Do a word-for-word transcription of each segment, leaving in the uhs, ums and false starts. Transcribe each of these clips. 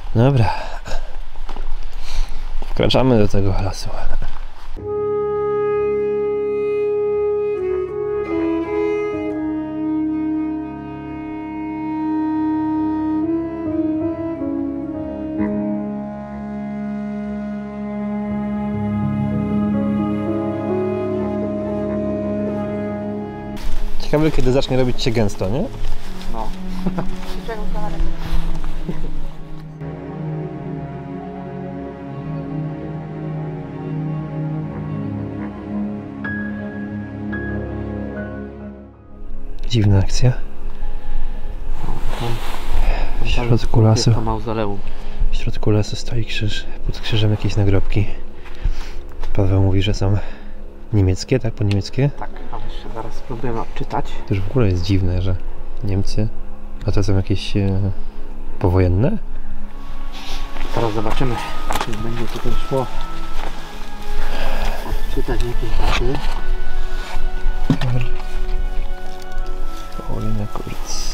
Dobra. Wkraczamy do tego lasu. Ciekawe, kiedy zacznie robić się gęsto, nie? No. Dziwna akcja. W środku lasu. To mauzoleum. W środku lasu stoi krzyż. Pod krzyżem jakieś nagrobki. Paweł mówi, że są niemieckie, tak? Po niemieckie? Tak, a jeszcze zaraz spróbujemy odczytać. To już w ogóle jest dziwne, że Niemcy. A to są jakieś e, powojenne? Teraz zobaczymy, czy będzie tutaj szło odczytać jakieś daty. Paulina Kurz.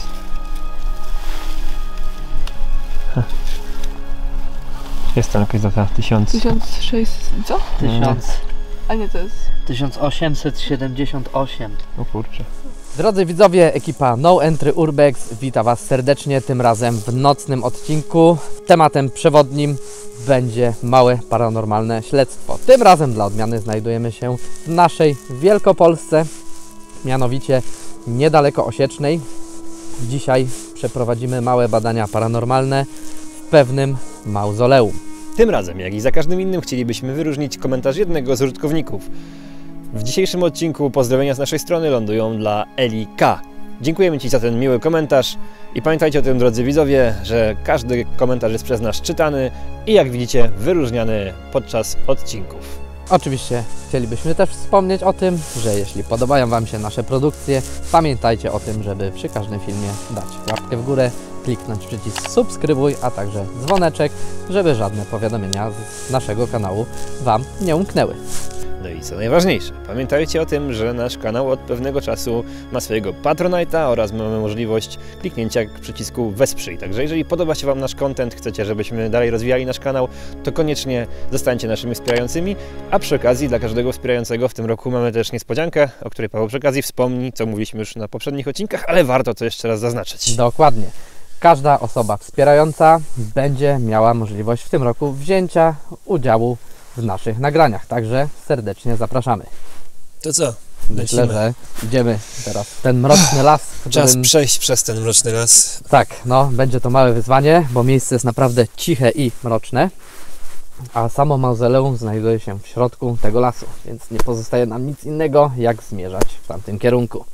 Jest tam jakaś data? Tysiąc. tysiąc sześćset... co? Tysiąc... A nie, to jest... tysiąc osiemset siedemdziesiąt osiem. O kurczę. Drodzy widzowie, ekipa No Entry Urbex wita Was serdecznie, tym razem w nocnym odcinku. Tematem przewodnim będzie małe paranormalne śledztwo. Tym razem dla odmiany znajdujemy się w naszej Wielkopolsce, mianowicie niedaleko Osiecznej. Dzisiaj przeprowadzimy małe badania paranormalne w pewnym mauzoleum. Tym razem, jak i za każdym innym, chcielibyśmy wyróżnić komentarz jednego z użytkowników. W dzisiejszym odcinku pozdrowienia z naszej strony lądują dla Eli K. Dziękujemy Ci za ten miły komentarz i pamiętajcie o tym, drodzy widzowie, że każdy komentarz jest przez nas czytany i jak widzicie wyróżniany podczas odcinków. Oczywiście chcielibyśmy też wspomnieć o tym, że jeśli podobają Wam się nasze produkcje, pamiętajcie o tym, żeby przy każdym filmie dać łapkę w górę, kliknąć przycisk subskrybuj, a także dzwoneczek, żeby żadne powiadomienia z naszego kanału Wam nie umknęły. No i co najważniejsze, pamiętajcie o tym, że nasz kanał od pewnego czasu ma swojego Patronite'a oraz mamy możliwość kliknięcia przycisku wesprzyj. Także jeżeli podoba się Wam nasz content, chcecie, żebyśmy dalej rozwijali nasz kanał, to koniecznie zostańcie naszymi wspierającymi, a przy okazji dla każdego wspierającego w tym roku mamy też niespodziankę, o której Paweł przy okazji wspomni, co mówiliśmy już na poprzednich odcinkach, ale warto to jeszcze raz zaznaczyć. Dokładnie. Każda osoba wspierająca będzie miała możliwość w tym roku wzięcia udziału w naszych nagraniach, także serdecznie zapraszamy. To co? Myślę, że idziemy teraz w ten mroczny las. W Czas którym... przejść przez ten mroczny las. Tak, no będzie to małe wyzwanie, bo miejsce jest naprawdę ciche i mroczne, a samo mauzoleum znajduje się w środku tego lasu, więc nie pozostaje nam nic innego, jak zmierzać w tamtym kierunku.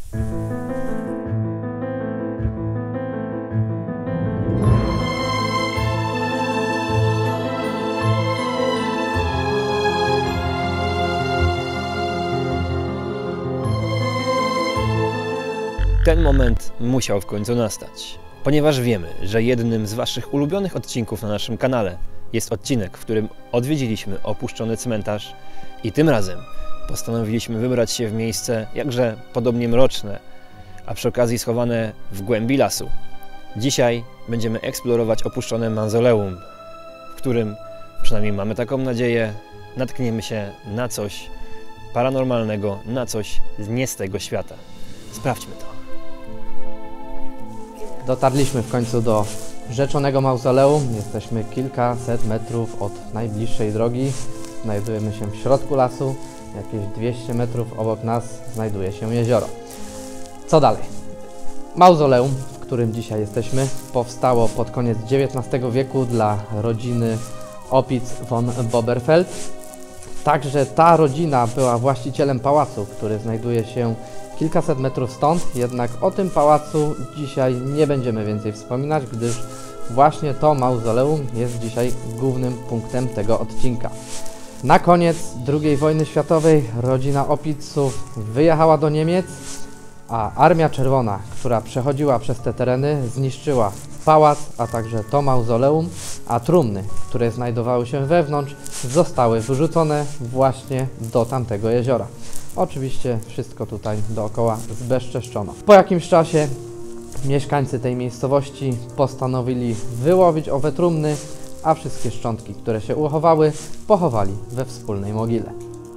Ten moment musiał w końcu nastać, ponieważ wiemy, że jednym z Waszych ulubionych odcinków na naszym kanale jest odcinek, w którym odwiedziliśmy opuszczony cmentarz i tym razem postanowiliśmy wybrać się w miejsce jakże podobnie mroczne, a przy okazji schowane w głębi lasu. Dzisiaj będziemy eksplorować opuszczone mauzoleum, w którym, przynajmniej mamy taką nadzieję, natkniemy się na coś paranormalnego, na coś nie z tego świata. Sprawdźmy to. Dotarliśmy w końcu do rzeczonego mauzoleum. Jesteśmy kilkaset metrów od najbliższej drogi. Znajdujemy się w środku lasu. Jakieś dwieście metrów obok nas znajduje się jezioro. Co dalej? Mauzoleum, w którym dzisiaj jesteśmy, powstało pod koniec dziewiętnastego wieku dla rodziny Opitz von Boberfeld. Także ta rodzina była właścicielem pałacu, który znajduje się kilkaset metrów stąd, jednak o tym pałacu dzisiaj nie będziemy więcej wspominać, gdyż właśnie to mauzoleum jest dzisiaj głównym punktem tego odcinka. Na koniec drugiej wojny światowej rodzina Opitzów wyjechała do Niemiec, a Armia Czerwona, która przechodziła przez te tereny, zniszczyła pałac, a także to mauzoleum, a trumny, które znajdowały się wewnątrz, zostały wyrzucone właśnie do tamtego jeziora. Oczywiście wszystko tutaj dookoła zbezczeszczono. Po jakimś czasie mieszkańcy tej miejscowości postanowili wyłowić owe trumny, a wszystkie szczątki, które się uchowały, pochowali we wspólnej mogile.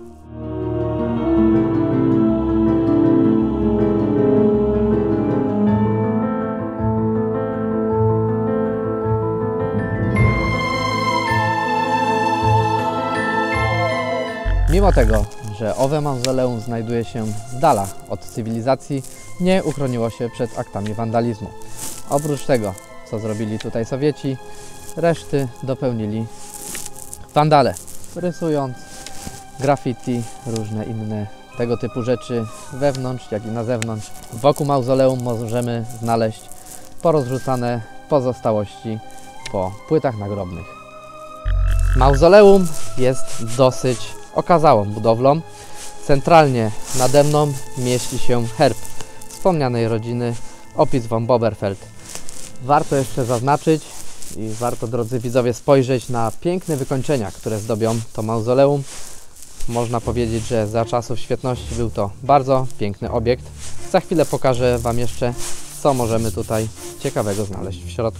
Mimo tego, że owe mauzoleum znajduje się z dala od cywilizacji, nie uchroniło się przed aktami wandalizmu. Oprócz tego, co zrobili tutaj Sowieci, reszty dopełnili wandale, rysując graffiti, różne inne tego typu rzeczy wewnątrz, jak i na zewnątrz. Wokół mauzoleum możemy znaleźć porozrzucane pozostałości po płytach nagrobnych. Mauzoleum jest dosyć okazałą budowlą. Centralnie nade mną mieści się herb wspomnianej rodziny Opitz von Boberfeld. Warto jeszcze zaznaczyć i warto, drodzy widzowie, spojrzeć na piękne wykończenia, które zdobią to mauzoleum. Można powiedzieć, że za czasów świetności był to bardzo piękny obiekt. Za chwilę pokażę Wam jeszcze, co możemy tutaj ciekawego znaleźć w środku.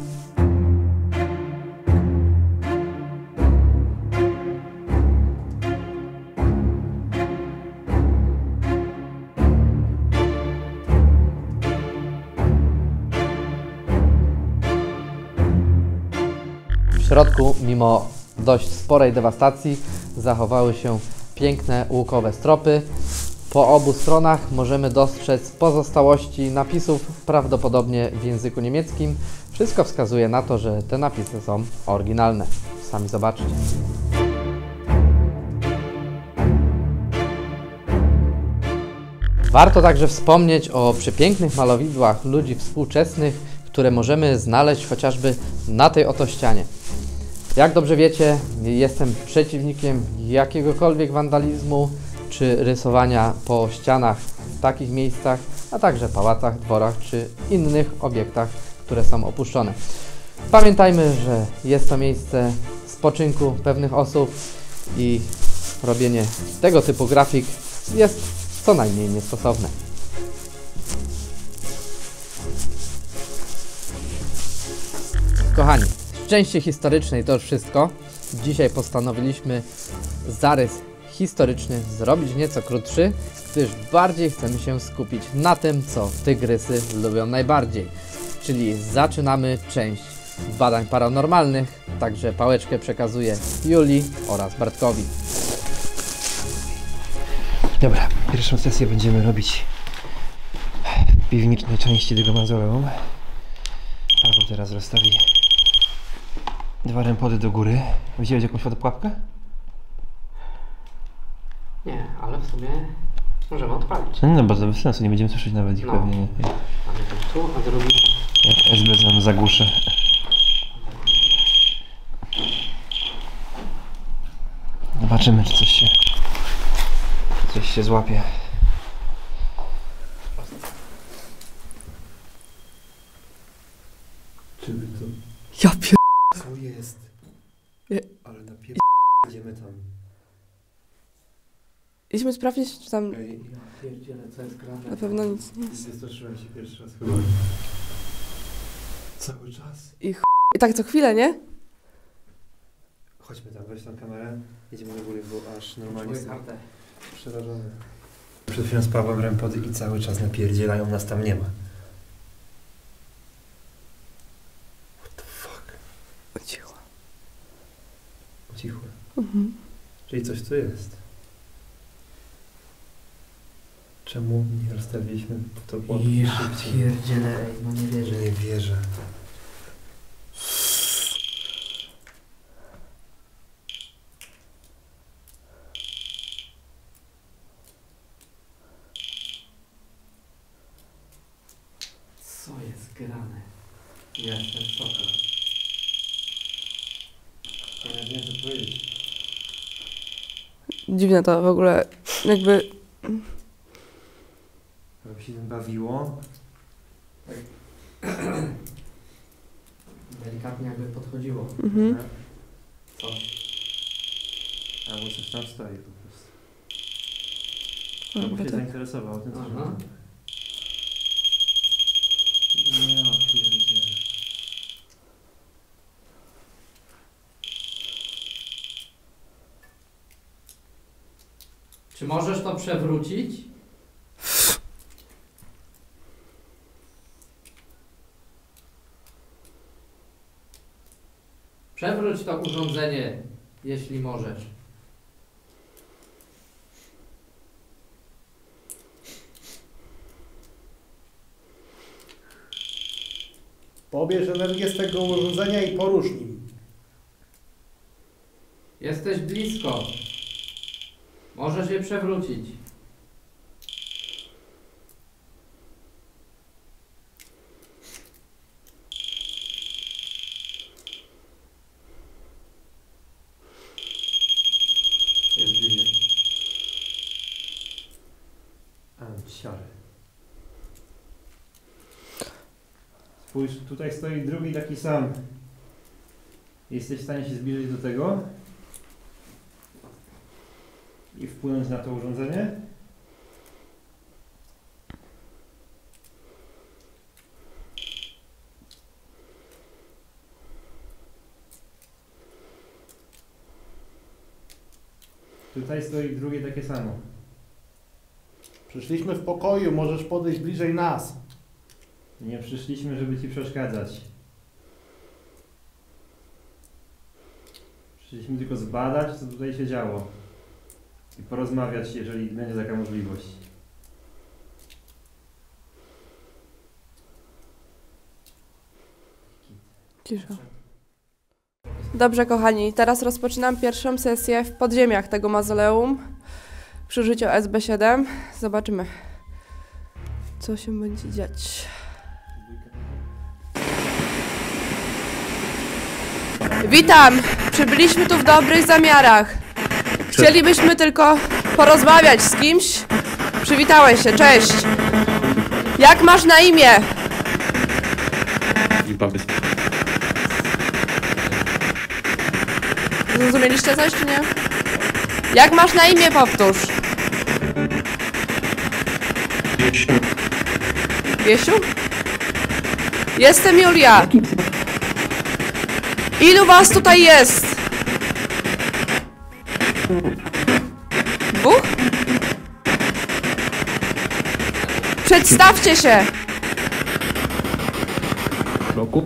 W środku, mimo dość sporej dewastacji, zachowały się piękne łukowe stropy. Po obu stronach możemy dostrzec pozostałości napisów, prawdopodobnie w języku niemieckim. Wszystko wskazuje na to, że te napisy są oryginalne. Sami zobaczcie. Warto także wspomnieć o przepięknych malowidłach ludzi współczesnych, które możemy znaleźć chociażby na tej oto ścianie. Jak dobrze wiecie, jestem przeciwnikiem jakiegokolwiek wandalizmu czy rysowania po ścianach w takich miejscach, a także pałacach, dworach czy innych obiektach, które są opuszczone. Pamiętajmy, że jest to miejsce spoczynku pewnych osób i robienie tego typu grafik jest co najmniej niestosowne. Kochani, w części historycznej to już wszystko. Dzisiaj postanowiliśmy zarys historyczny zrobić nieco krótszy, gdyż bardziej chcemy się skupić na tym, co tygrysy lubią najbardziej. Czyli zaczynamy część badań paranormalnych, także pałeczkę przekazuję Julii oraz Bartkowi. Dobra, pierwszą sesję będziemy robić w piwnicznej części tego mauzoleum. Paweł teraz rozstawi dwa rępody do góry. Widziałeś jakąś fotopułapkę? Nie, ale w sumie możemy odpalić. No, no bo to bez sensu, nie będziemy słyszeć nawet ich No. pewnie. Nie. Mamy to tu, a drugi... Jak S B nam zagłuszy. Zobaczymy, czy coś się, czy coś się złapie. Czyby to... Ja pier... Co jest? Je- Ale na pier... Idziemy tam. Idźmy sprawdzić, czy tam Ej, Ja pierdzielę, co jest grane. na pewno nic nie jest. wystraszyłem się pierwszy raz chyba. Cały czas? I tak co chwilę, nie? Chodźmy tam, weź tam kamerę. Jedziemy do góry, bo aż normalnie Czuję jestem kartę. przerażony. Przed chwilą z Pawłem rępody i cały czas napierdzielają, nas tam nie ma. What the fuck? Cicho. Ucichło. Mhm. Czyli coś tu jest. Czemu nie rozstawiliśmy to pułapki Ja szybciej? pierdzielę, ej, no nie wierzę. Nie wierzę. Co jest grane? Ja jestem w szoku. Ja nie wiem, co powiedzieć. Dziwne to w ogóle, jakby... Jakby się tym bawiło. Delikatnie jakby podchodziło. Mhm. Co? Albo coś tam stoi po prostu. A, Albo bo się tak. zainteresował tym, co Aha. robię. Czy możesz to przewrócić? Przewróć to urządzenie, jeśli możesz. Pobierz energię z tego urządzenia i porusz nim. Jesteś blisko. Możesz je przewrócić. Jest bliżej. A, siary. Spójrz, tutaj stoi drugi taki sam. Jesteś w stanie się zbliżyć do tego i wpłynąć na to urządzenie? Tutaj stoi drugie takie samo. Przyszliśmy w pokoju, możesz podejść bliżej nas. Nie przyszliśmy, żeby ci przeszkadzać. Przyszliśmy tylko zbadać, co tutaj się działo. I porozmawiać, jeżeli będzie taka możliwość. Cisza. Dobrze, kochani, teraz rozpoczynam pierwszą sesję w podziemiach tego mauzoleum przy użyciu S B siedem. Zobaczymy, co się będzie dziać. Witam! Przybyliśmy tu w dobrych zamiarach. Chcielibyśmy tylko porozmawiać z kimś. Przywitałeś się, cześć! Jak masz na imię? Zrozumieliście coś, czy nie? Jak masz na imię, powtórz? Wiesiu. Wiesiu? Jestem Julia. Ilu was tutaj jest? Dwóch? Przedstawcie się! Roku?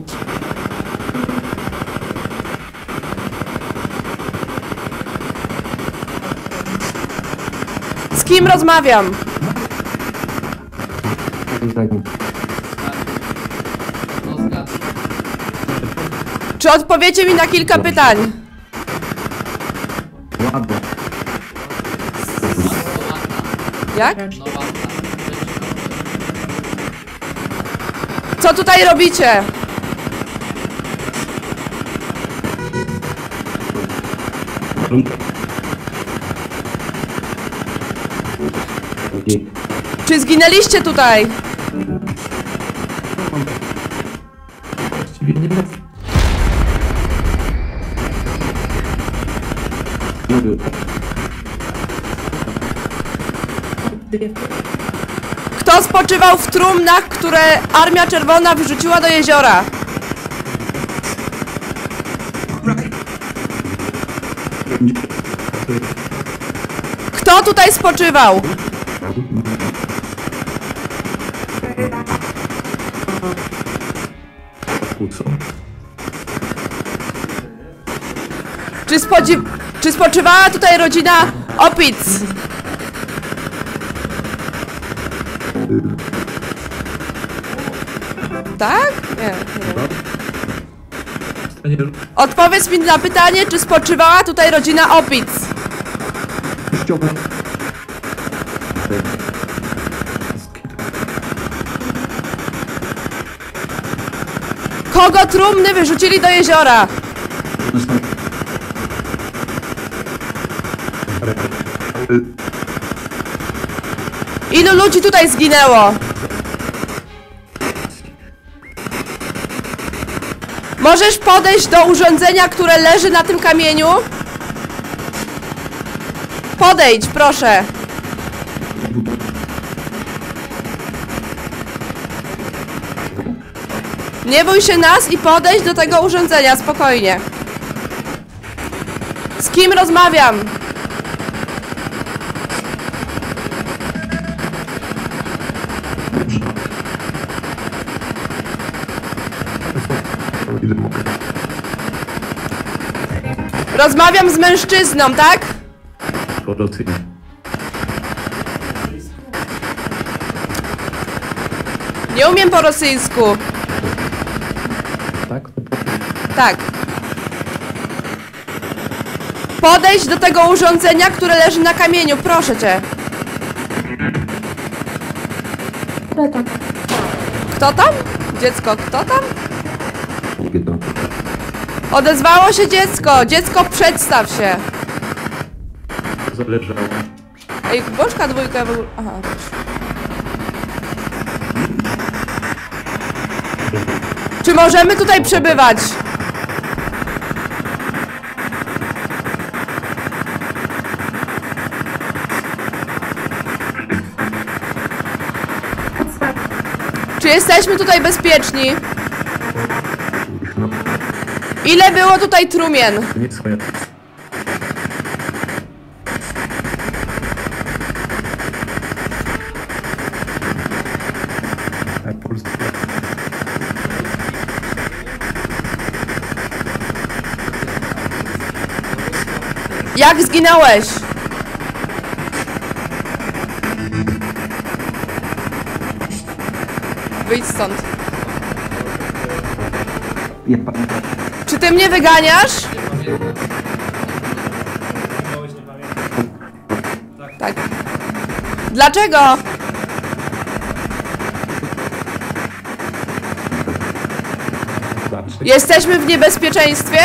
Z kim rozmawiam? No zgadzam. Czy odpowiecie mi na kilka pytań? Ładnie. Jak? No ładna. Co tutaj robicie? Czy zginęliście tutaj? Kto spoczywał w trumnach, które Armia Czerwona wyrzuciła do jeziora? Kto tutaj spoczywał? Czy, spodzi- czy spoczywała tutaj rodzina Opic? Tak? Nie, nie. Odpowiedz mi na pytanie, czy spoczywała tutaj rodzina Opic? Kogo trumny wyrzucili do jeziora? Ilu ludzi tutaj zginęło? Możesz podejść do urządzenia, które leży na tym kamieniu? Podejdź, proszę. Nie bój się nas i podejdź do tego urządzenia, spokojnie. Z kim rozmawiam? Rozmawiam z mężczyzną, tak? Nie umiem po rosyjsku. Tak? Tak. Podejdź do tego urządzenia, które leży na kamieniu, proszę cię. Kto tam? Dziecko, kto tam? Odezwało się dziecko. Dziecko, przedstaw się. Zależało. Ej, boczka dwójka w ogóle... Aha. Czy możemy tutaj przebywać? Czy jesteśmy tutaj bezpieczni? Ile było tutaj trumien? Nie swoje. Jak zginąłeś? Wyjdź stąd. Czy ty mnie wyganiasz? Tak. Dlaczego? Jesteśmy w niebezpieczeństwie?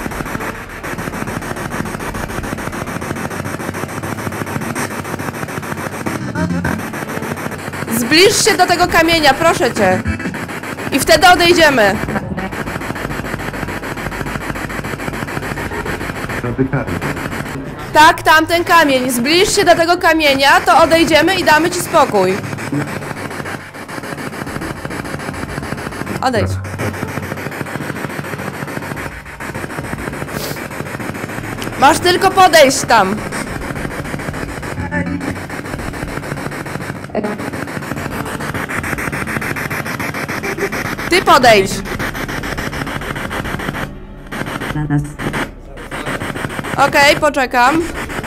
Zbliż się do tego kamienia, proszę cię. I wtedy odejdziemy. Tak, tamten kamień. Zbliż się do tego kamienia, to odejdziemy i damy ci spokój. Odejdź. Masz tylko podejść tam. Ty podejdź. Okej, okay, poczekam.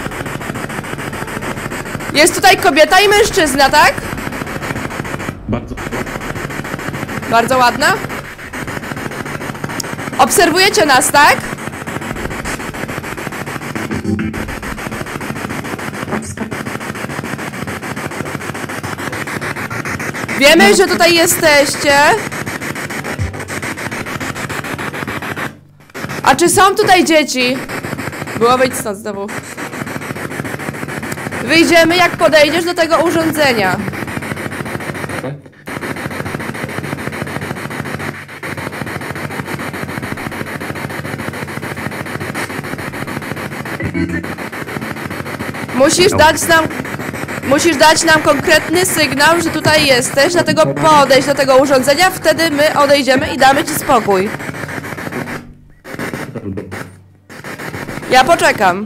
Jest tutaj kobieta i mężczyzna, tak? Bardzo. Bardzo ładna. Obserwujecie nas, tak? Wiemy, że tutaj jesteście. A czy są tutaj dzieci? Było wyjść stąd znowu. Wyjdziemy, jak podejdziesz do tego urządzenia. Musisz dać nam... Musisz dać nam konkretny sygnał, że tutaj jesteś, dlatego podejdź do tego urządzenia, wtedy my odejdziemy i damy ci spokój. Ja poczekam.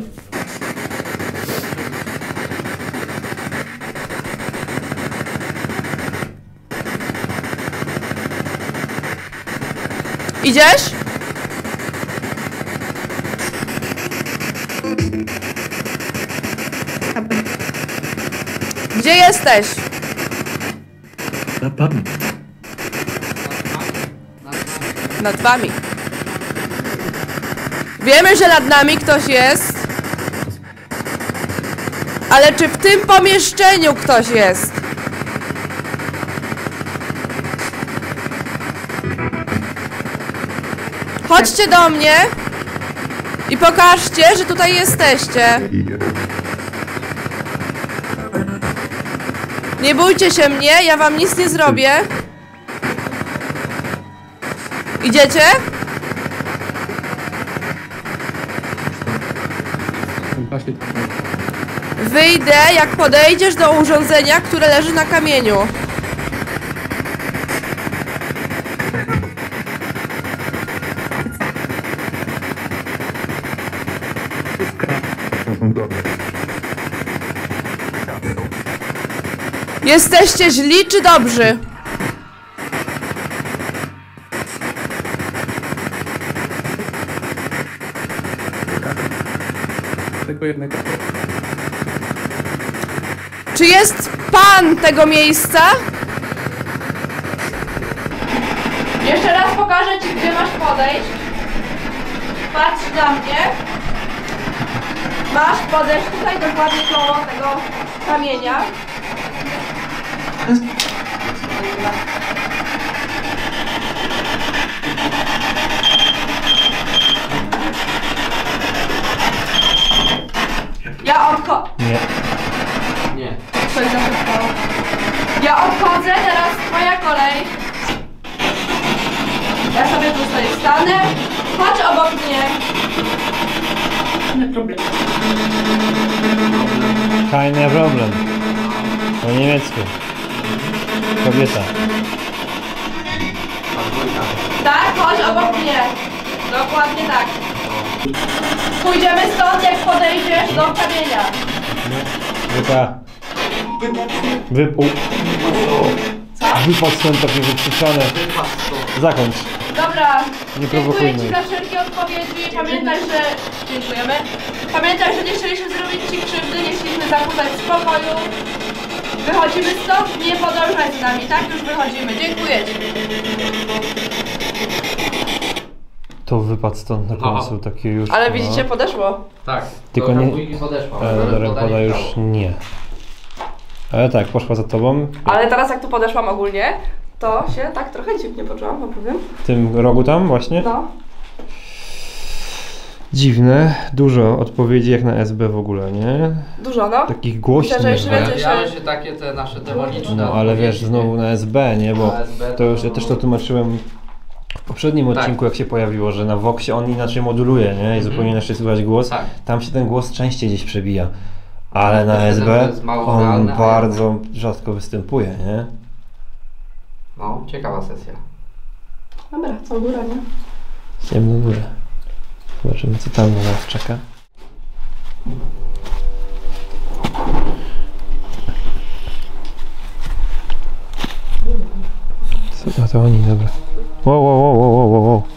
Idziesz? Gdzie jesteś? Na pan. Nad wami. Wiemy, że nad nami ktoś jest. Ale czy w tym pomieszczeniu ktoś jest? Chodźcie do mnie i pokażcie, że tutaj jesteście. Nie bójcie się mnie, ja wam nic nie zrobię. Idziecie? Wyjdę, jak podejdziesz do urządzenia, które leży na kamieniu. Jesteście źli czy dobrzy? Tego jednego. Czy jest pan tego miejsca? Jeszcze raz pokażę ci, gdzie masz podejść. Patrz na mnie. Masz podejść tutaj dokładnie koło tego kamienia. Ja odchodzę. Nie. Nie. Coś zaszeptało. Ja odchodzę, teraz twoja kolej. Ja sobie tutaj stanę. Chodź obok mnie. Keine Problem. Po niemiecku. Kobieta. Tak, chodź obok mnie. Dokładnie tak. Pójdziemy stąd, jak podejdziesz do kamienia. Wypa. Wypół. Wypad stąd takie wykrzyczane. Zakończ. Dobra. Nie Dziękuję prowokujmy. ci za wszelkie odpowiedzi. Pamiętaj, że... Dziękujemy. Pamiętaj, że nie chcieliśmy zrobić ci krzywdy, nie chcieliśmy zakłócać spokoju. Wychodzimy stąd, nie podążaj z nami, tak? Już wychodzimy. Dziękuję ci. To wypad stąd na końcu, takie już... Ale no. widzicie, podeszło. Tak. Tylko do nie- dwójki podeszła. Ale do rękoda już nie. Ale tak, poszła za tobą. Ale teraz jak tu podeszłam ogólnie, to się tak trochę dziwnie poczułam, opowiem. W tym rogu tam właśnie? No. Dziwne. Dużo odpowiedzi jak na S B w ogóle, nie? Dużo, no. Takich głośnych. Myślę, że jeszcze że- więcej się... Pojawiały się takie te nasze demoniczne No ale wiesz, odpowiedzi, znowu nie? na S B, nie? Bo Na S B to już, ja też to tłumaczyłem w poprzednim Tak. odcinku, jak się pojawiło, że na Voxie on inaczej moduluje, nie? I zupełnie inaczej słychać głos. Tak. Tam się ten głos częściej gdzieś przebija. Ale na Wtedy S to B jest mało on realne, a bardzo rzadko występuje, nie? No, ciekawa sesja. Dobra, co góra, nie? Idziemy do góry. Zobaczymy, co tam na nas czeka. Co a to oni, dobra. Wow, wow, wow, wow, wow, wow.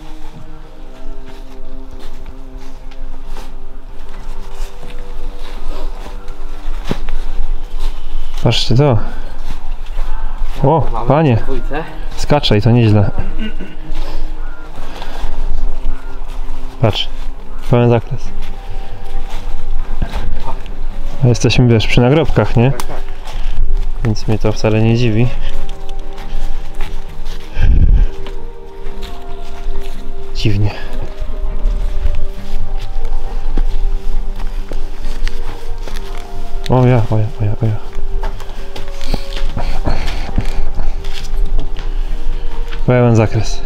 Patrzcie to. O, Mamy panie, dwójce. skaczaj, to nieźle. Patrz, pełen zakres. A jesteśmy, wiesz, przy nagrobkach, nie? Więc mnie to wcale nie dziwi. Dziwnie. O ja, o ja, o ja, o ja. Pełen zakres.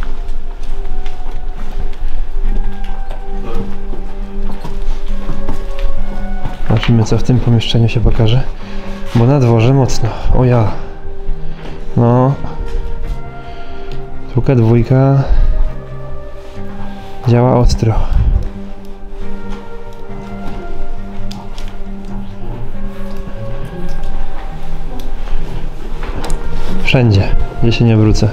Zobaczymy, co w tym pomieszczeniu się pokaże. Bo na dworze mocno. O ja. No. Trójka, dwójka. Działa ostro. Wszędzie. Gdzie się nie wrócę.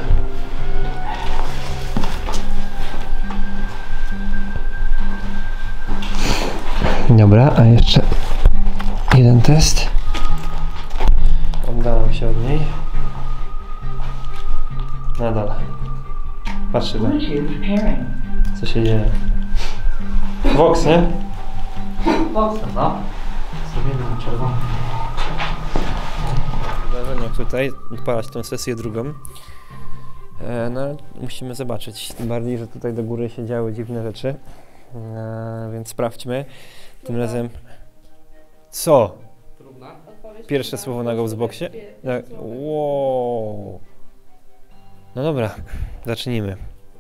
Dobra, a jeszcze jeden test. Oddalam się od niej. Nadal. Patrzcie tam. Co się dzieje. Vox, nie? Boxer, no. Zrobimy na czerwono. Zdarzeniach tutaj, odpalać tą sesję drugą. E, no ale musimy zobaczyć. Tym bardziej, że tutaj do góry się działy dziwne rzeczy. E, więc sprawdźmy. Tym razem... Co? Trudna. Pierwsze słowo na Ghostboxie? Tak. Wow. No dobra, zacznijmy.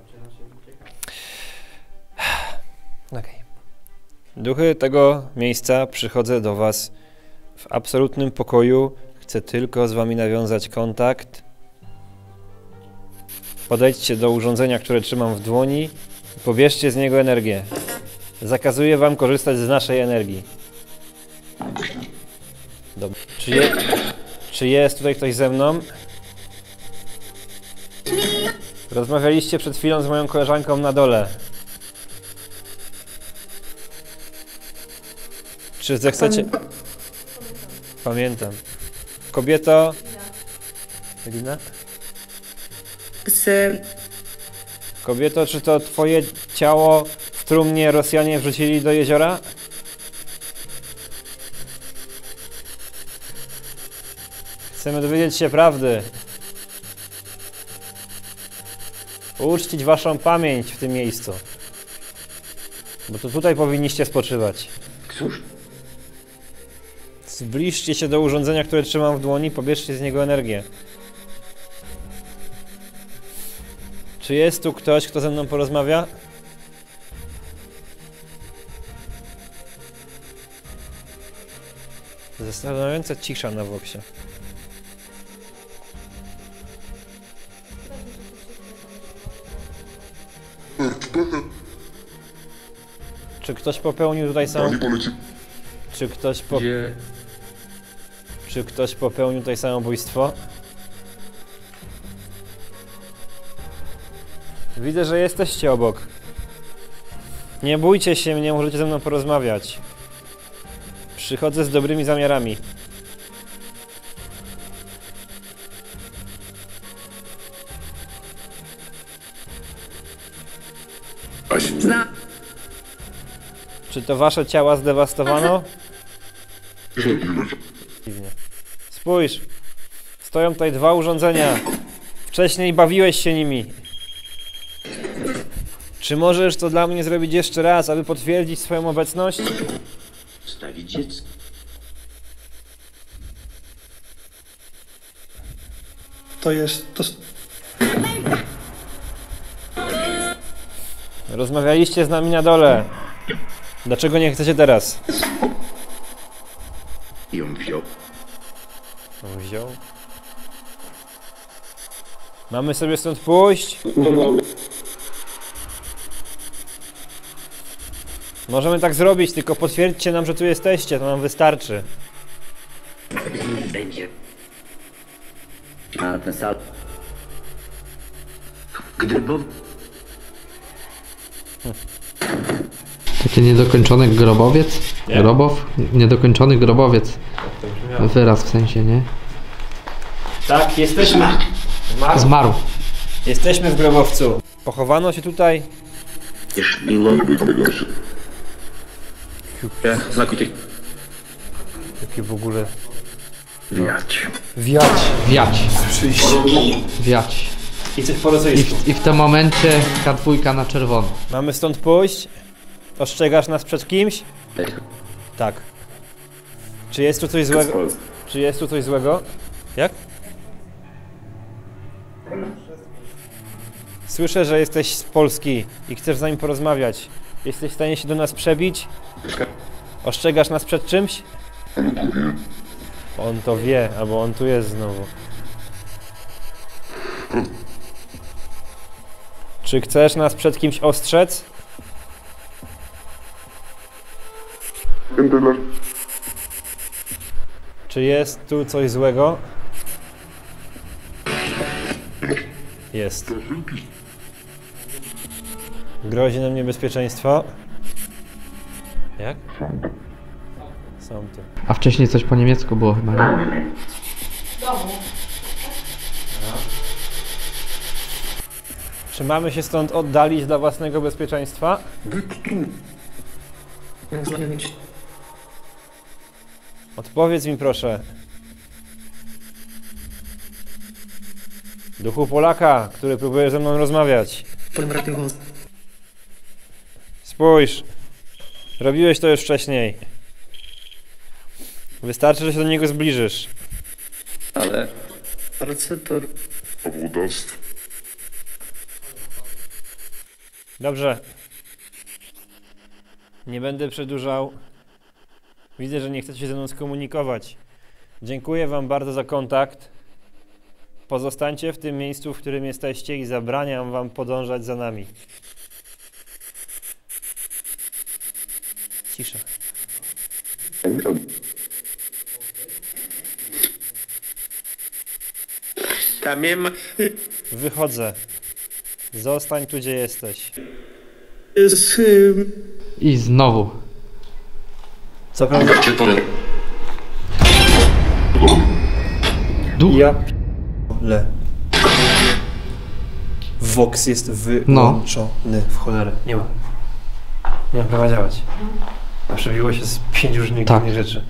Okej. Duchy tego miejsca, przychodzę do was w absolutnym pokoju. Chcę tylko z wami nawiązać kontakt. Podejdźcie do urządzenia, które trzymam w dłoni i pobierzcie z niego energię. Zakazuję wam korzystać z naszej energii. Dobra. Czy, je, czy jest tutaj ktoś ze mną? Rozmawialiście przed chwilą z moją koleżanką na dole. Czy zechcecie... Pamiętam. Kobieto... Lina? Kobieto, czy to twoje ciało w trumnie Rosjanie wrzucili do jeziora? Chcemy dowiedzieć się prawdy. Uczcić waszą pamięć w tym miejscu. Bo to tutaj powinniście spoczywać. Cóż? Zbliżcie się do urządzenia, które trzymam w dłoni, pobierzcie z niego energię. Czy jest tu ktoś, kto ze mną porozmawia? Zastanawiająca cisza na woksie. Czy ktoś popełnił tutaj sam... Czy ktoś po... Gdzie... Czy ktoś popełnił tutaj samobójstwo? Widzę, że jesteście obok. Nie bójcie się mnie, możecie ze mną porozmawiać. Przychodzę z dobrymi zamiarami. Zna... Czy to wasze ciała zdewastowano? Dziwnie. Spójrz, stoją tutaj dwa urządzenia. Wcześniej bawiłeś się nimi. Czy możesz to dla mnie zrobić jeszcze raz, aby potwierdzić swoją obecność? Stawić dziecko. To jest... To... Rozmawialiście z nami na dole. Dlaczego nie chcecie teraz? Ją wziął. On wziął. Mamy sobie stąd pójść? Możemy tak zrobić, tylko potwierdźcie nam, że tu jesteście, to nam wystarczy. Będzie. A ten sal... Gdyby... Taki niedokończony grobowiec? Nie? Grobow? Niedokończony grobowiec. Wyraz w sensie, nie? Tak, jesteśmy. Zmarł. Zmarł. Jesteśmy w grobowcu. Pochowano się tutaj. Już miło. Znaku tych... Jakie w ogóle... Wiać. Wiać. Wiać. Wiać. I coś po I rosyjsku. w, I w tym momencie K dwa na czerwono. Mamy stąd pójść? Ostrzegasz nas przed kimś? Tak. Czy jest tu coś złego? Czy jest tu coś złego? Jak? Słyszę, że jesteś z Polski i chcesz z nami porozmawiać. Jesteś w stanie się do nas przebić? Ostrzegasz nas przed czymś? On to wie, albo on tu jest znowu. Czy chcesz nas przed kimś ostrzec? Czy jest tu coś złego? Jest. Grozi nam niebezpieczeństwo? Jak? Są tu. A wcześniej coś po niemiecku było chyba, nie? Czy mamy się stąd oddalić dla własnego bezpieczeństwa? Odpowiedz mi proszę. Duchu Polaka, który próbuje ze mną rozmawiać. Spójrz. Robiłeś to już wcześniej. Wystarczy, że się do niego zbliżysz. Ale... Ale co to... Dobrze. Nie będę przedłużał. Widzę, że nie chcecie się ze mną skomunikować. Dziękuję wam bardzo za kontakt. Pozostańcie w tym miejscu, w którym jesteście i zabraniam wam podążać za nami. Cisza. Tam nie ma... Wychodzę. Zostań tu, gdzie jesteś. Jest... ym, I znowu. Co prawda... Duch. Ja p***le. Vox jest wyłączony w cholerę. Nie ma. Nie ma prawa działać. A przebiło się z pięć różnych Tak. innych rzeczy.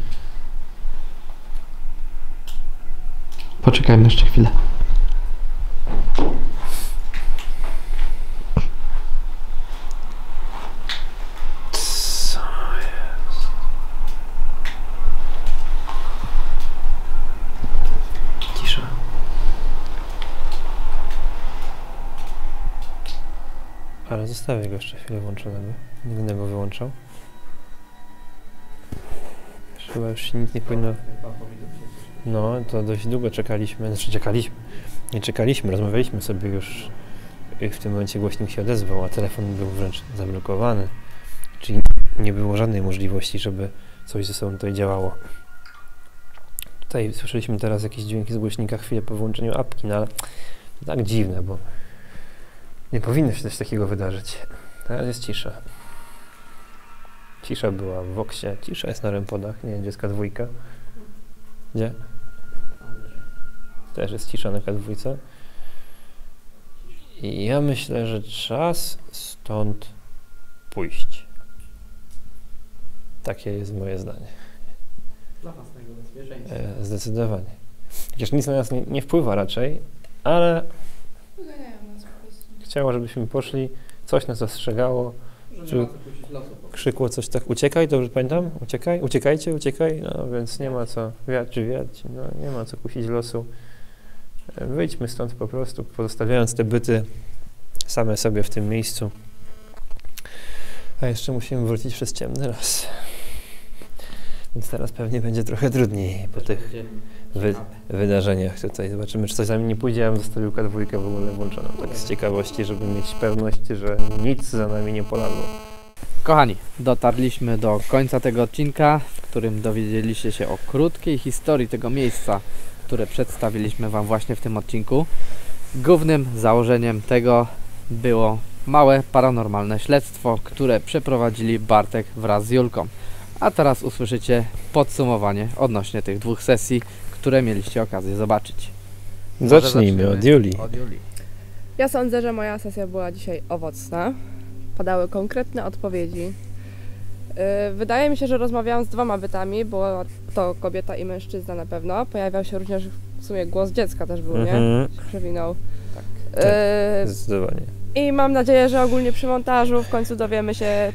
Poczekajmy jeszcze chwilę. Co jest? Cisza. Ale zostawię go jeszcze chwilę włączonego. Nie będę go wyłączał. Chyba już się nic nie powinno... No, to dość długo czekaliśmy, znaczy czekaliśmy. Nie czekaliśmy, rozmawialiśmy sobie już. I w tym momencie głośnik się odezwał, a telefon był wręcz zablokowany. Czyli nie było żadnej możliwości, żeby coś ze sobą tutaj działało. Tutaj słyszeliśmy teraz jakieś dźwięki z głośnika chwilę po wyłączeniu apki, no ale to tak dziwne, bo nie powinno się coś takiego wydarzyć. Teraz jest cisza. Cisza była w Voxie, cisza jest na Rempodach, nie, dziecka dwójka. Gdzie? Też jest cisza na K dwa. I ja myślę, że czas stąd pójść. Takie jest moje zdanie. Dla własnego bezpieczeństwa. E, zdecydowanie. Chociaż nic na nas nie, nie wpływa raczej, ale chciało, żebyśmy poszli, coś nas ostrzegało, czy krzykło coś tak, uciekaj, dobrze pamiętam? Uciekaj, uciekajcie, uciekaj, no więc nie ma co wiać czy wiać, no nie ma co kusić losu. Wyjdźmy stąd po prostu, pozostawiając te byty same sobie w tym miejscu. A jeszcze musimy wrócić przez ciemny las. Więc teraz pewnie będzie trochę trudniej po tych wy wydarzeniach tutaj. Zobaczymy, czy coś za nami nie pójdzie. Ja bym zostawił K dwa w ogóle włączoną, tak z ciekawości, żeby mieć pewność, że nic za nami nie polazło. Kochani, dotarliśmy do końca tego odcinka, w którym dowiedzieliście się o krótkiej historii tego miejsca, które przedstawiliśmy Wam właśnie w tym odcinku. Głównym założeniem tego było małe paranormalne śledztwo, które przeprowadzili Bartek wraz z Julką. A teraz usłyszycie podsumowanie odnośnie tych dwóch sesji, które mieliście okazję zobaczyć. Może Zacznijmy zaczniemy od Julii. Od Julii. Ja sądzę, że moja sesja była dzisiaj owocna. Padały konkretne odpowiedzi. Yy, wydaje mi się, że rozmawiałam z dwoma bytami, była to kobieta i mężczyzna na pewno. Pojawiał się również w sumie głos dziecka też był, Mhm. nie? Się przewinął. Tak. Yy, Zdecydowanie. I mam nadzieję, że ogólnie przy montażu w końcu dowiemy się,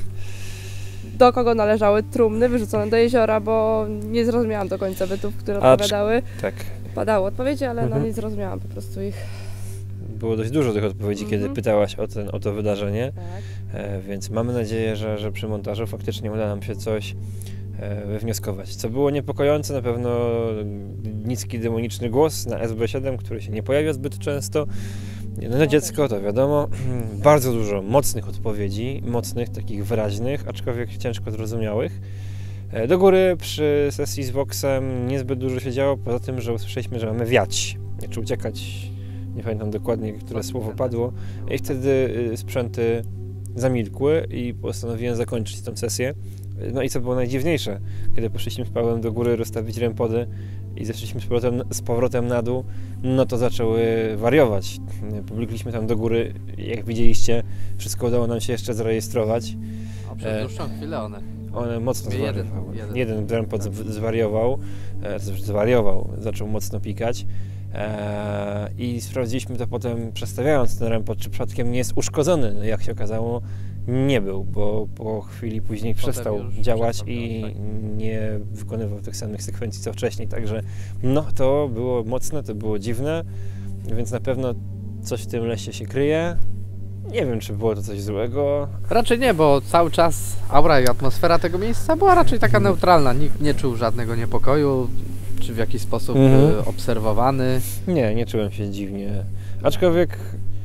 do kogo należały trumny wyrzucone do jeziora, bo nie zrozumiałam do końca bytów, które Acz- odpowiadały. Tak. Padały odpowiedzi, ale Mhm. no nie zrozumiałam po prostu ich. Było dość dużo tych odpowiedzi, kiedy Mhm. pytałaś o, ten, o to wydarzenie, Tak. e, więc mamy nadzieję, że, że przy montażu faktycznie uda nam się coś e, wywnioskować. Co było niepokojące, na pewno niski demoniczny głos na S B siedem, który się nie pojawia zbyt często. No dziecko, to wiadomo. Bardzo dużo mocnych odpowiedzi, mocnych, takich wyraźnych, aczkolwiek ciężko zrozumiałych. E, do góry przy sesji z Voxem niezbyt dużo się działo, poza tym, że usłyszeliśmy, że mamy wiać, czy uciekać. Nie pamiętam dokładnie, które słowo padło. I wtedy y, sprzęty zamilkły i postanowiłem zakończyć tę sesję. No i co było najdziwniejsze, kiedy poszliśmy z Pawłem do góry rozstawić rempody i zeszliśmy z powrotem, z powrotem na dół, no to zaczęły wariować. Pobiegliśmy tam do góry, jak widzieliście, wszystko udało nam się jeszcze zarejestrować. A przez E, dłuższą chwilę one. One mocno Jeden, zwariowały. jeden. Jeden rempod zw- zwariował, e, zwariował, zaczął mocno pikać. Eee, I sprawdziliśmy to potem, przestawiając ten rempod, czy przypadkiem nie jest uszkodzony. No, jak się okazało, nie był, bo po chwili później Potem przestał już działać przestał i działać, nie wykonywał tych samych sekwencji co wcześniej. Także no, to było mocne, to było dziwne, więc na pewno coś w tym lesie się kryje. Nie wiem, czy było to coś złego. Raczej nie, bo cały czas aura i atmosfera tego miejsca była raczej taka neutralna. Nikt nie czuł żadnego niepokoju, czy w jakiś sposób Mhm. e, obserwowany. Nie, nie czułem się dziwnie. Aczkolwiek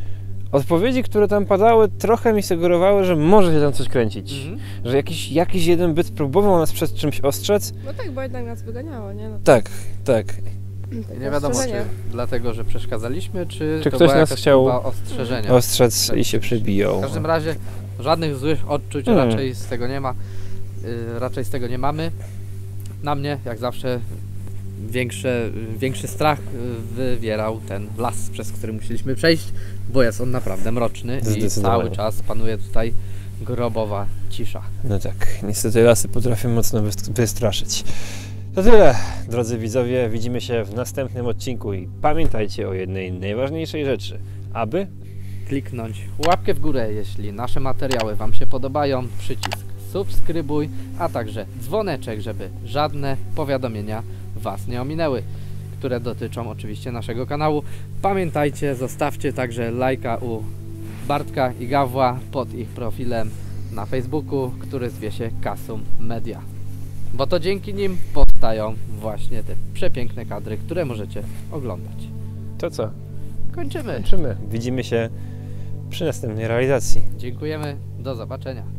Odpowiedzi, które tam padały, trochę mi sugerowały, że może się tam coś kręcić. Mhm. Że jakiś, jakiś jeden byt próbował nas przed czymś ostrzec. No tak, bo jednak nas wyganiało, nie? No, Tak, tak. takie Nie wiadomo, czy ostrzeżenie. dlatego, że przeszkadzaliśmy, czy, Czy to ktoś była nas jakaś chciał próba ostrzeżenia. Ostrzec i się przybijał. W każdym razie żadnych złych odczuć Hmm. raczej z tego nie ma. Yy, raczej z tego nie mamy. Na mnie, jak zawsze, większe, większy strach yy, wywierał ten las, przez który musieliśmy przejść, bo jest on naprawdę mroczny i Zdecydowanie. cały czas panuje tutaj grobowa cisza. No tak, niestety lasy potrafią mocno wyst- wystraszyć. To tyle, drodzy widzowie. Widzimy się w następnym odcinku i pamiętajcie o jednej najważniejszej rzeczy, aby Kliknąć łapkę w górę, jeśli nasze materiały Wam się podobają, przycisk subskrybuj, a także dzwoneczek, żeby żadne powiadomienia Was nie ominęły, które dotyczą oczywiście naszego kanału. Pamiętajcie, zostawcie także lajka u Bartka i Gawła pod ich profilem na Facebooku, który zwie się Kasum Media. Bo to dzięki nim powstają właśnie te przepiękne kadry, które możecie oglądać. to co? Kończymy. Kończymy. Widzimy się przy następnej realizacji. Dziękujemy. Do zobaczenia.